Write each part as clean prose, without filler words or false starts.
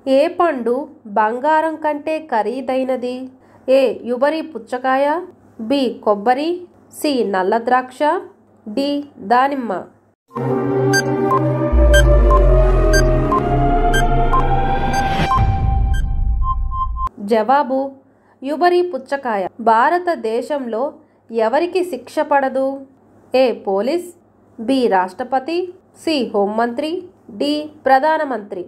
ఏ పండు బంగారం కంటే ఖరీదైనది? ఏ యుబరి పుచ్చకాయ, బి కొబ్బరి, సి నల్ల ద్రాక్ష, డి దానిమ్మ. జవాబు యుబరి పుచ్చకాయ. భారతదేశంలో ఎవరికి శిక్ష పడదు? ఏ పోలీస్, బి రాష్ట్రపతి, సి హోంమంత్రి, డి ప్రధానమంత్రి.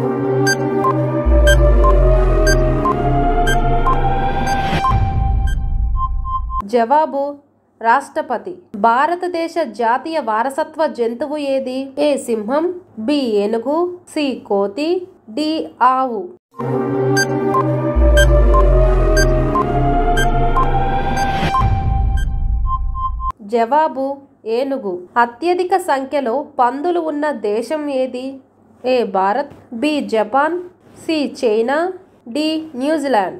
జవాబు రాష్ట్రపతి. భారతదేశ జాతీయ వారసత్వ జంతువు ఏది? ఏ సింహం, బి ఏనుగు, సి కోతి, డి ఆవు. జవాబు ఏనుగు. అత్యధిక సంఖ్యలో పందులు ఉన్న దేశం ఏది? A Bharat, B Japan, C China, D New Zealand.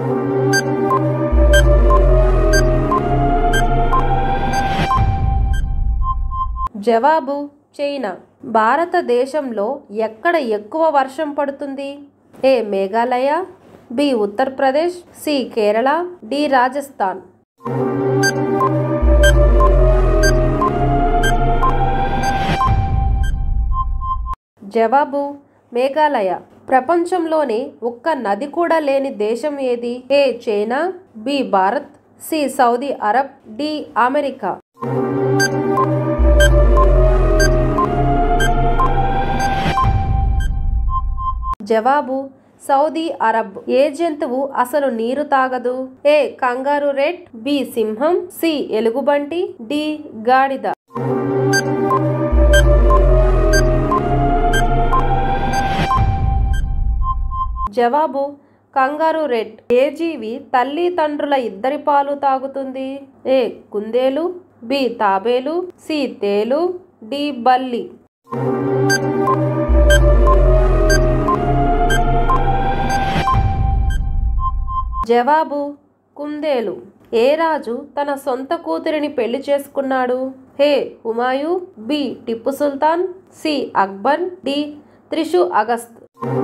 జవాబు చైనా. భారతదేశంలో ఎక్కడ ఎక్కువ వర్షం పడుతుంది? A Meghalaya, B Uttar Pradesh, C Kerala, D Rajasthan. జవాబు మేఘాలయ. ప్రపంచంలోనే ఒక్క నది కూడా లేని దేశం ఏది? A China, B Bharat, C Saudi Arab, D America. జవాబు సౌదీ అరబ్. ఏ జంతువు అసలు నీరు తాగదు? ఏ కంగారు రెట్, బి సింహం, సి ఎలుగుబంటి, డి గాడిద. జవాబు కంగారు రెట్. ఏ జీవి తల్లి తండ్రుల ఇద్దరి పాలు తాగుతుంది? ఏ కుందేలు, బి తాబేలు, సి తేలు, డి బల్లి. జవాబు కుందేలు. ఏ రాజు తన సొంత కూతురిని పెళ్లి చేసుకున్నాడు? A Humayun, B Tipu Sultan, C Akbar, D త్రిషు అగస్త్.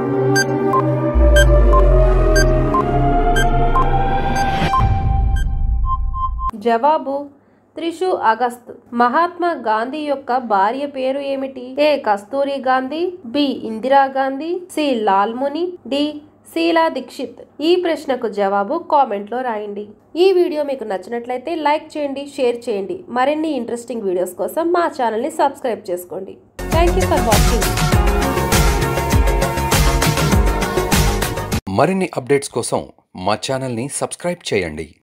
జవాబు త్రిషు అగస్త్. మహాత్మా గాంధీ యొక్క భార్య పేరు ఏమిటి? A Kasturi Gandhi, B Indira Gandhi, C Lalmuni, D Sheila Dikshit. ఈ ప్రశ్నకు జవాబు కామెంట్లో రాయండి. ఈ వీడియో మీకు నచ్చినట్లయితే లైక్ చేయండి, షేర్ చేయండి. మరిన్ని ఇంట్రెస్టింగ్ వీడియోస్ కోసం మా ఛానల్ని సబ్స్క్రైబ్ చేసుకోండి. Thank you for watching. మరిన్ని అప్డేట్స్ కోసం మా ఛానల్ని సబ్స్క్రైబ్ చేయండి.